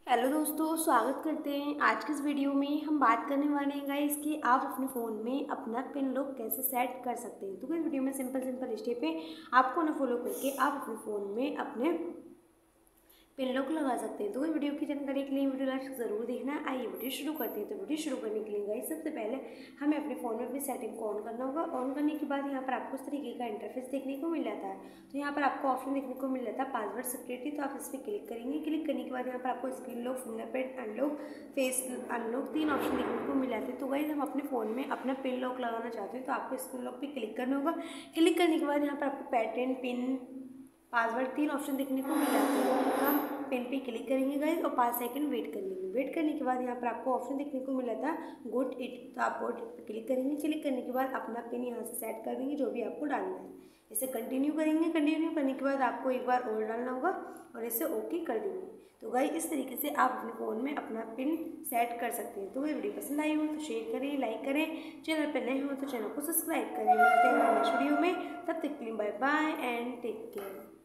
Hello दोस्तों, स्वागत करते हैं। आज के इस वीडियो में हम बात करने वाले हैं गाइस कि आप अपने फ़ोन में अपना पिन लॉक कैसे सेट कर सकते हैं। तो इस वीडियो में सिंपल स्टेप है, आपको ना फॉलो करके आप अपने फ़ोन में अपने पिन लॉक लगा सकते हैं। तो इस वीडियो की जानकारी के लिए वीडियो लास्ट ज़रूर देखना। आइए वीडियो शुरू करते हैं। तो वीडियो शुरू करने के लिए गाइस सबसे पहले हमें अपने फ़ोन में अपनी सेटिंग को ऑन करना होगा। ऑन करने के बाद यहाँ पर आपको इस तरीके का इंटरफेस देखने को मिल जाता है। तो यहाँ पर आपको ऑप्शन देखने को मिल जाता है पासवर्ड सिक्योरिटी। तो आप इस पर क्लिक करेंगे। क्लिक करने के बाद यहाँ पर आपको screen lock, fingerprint unlock, face unlock 3 option देखने को मिल जाते हैं। तो गाइस हम अपने फ़ोन में अपना पिन लॉक लगाना चाहते हैं तो आपको स्क्रीन लॉक पर क्लिक करना होगा। क्लिक करने के बाद यहाँ पर आपको पैटर्न, पिन, पासवर्ड 3 ऑप्शन देखने को मिल जाते हैं। तो हम पेन पे क्लिक करेंगे गाइस और 5 सेकंड वेट कर लेंगे। वेट करने के बाद यहाँ पर आपको ऑप्शन देखने को मिला था गुड इट। तो आप गुड इट पे क्लिक करेंगे। क्लिक करने के बाद अपना पिन यहाँ से सेट कर देंगे जो भी आपको डालना है। इसे कंटिन्यू करेंगे। कंटिन्यू करने के बाद आपको एक बार और डालना होगा और इसे ओके कर देंगे। तो गाइस इस तरीके से आप अपने फ़ोन में अपना पिन सेट कर सकते हैं। तो अगर वीडियो पसंद आई हो तो शेयर करें, लाइक करें, चैनल पर नए हो तो चैनल को सब्सक्राइब करें। मिलते हैं नेक्स्ट वीडियो में, तब तक के लिए bye bye and take care.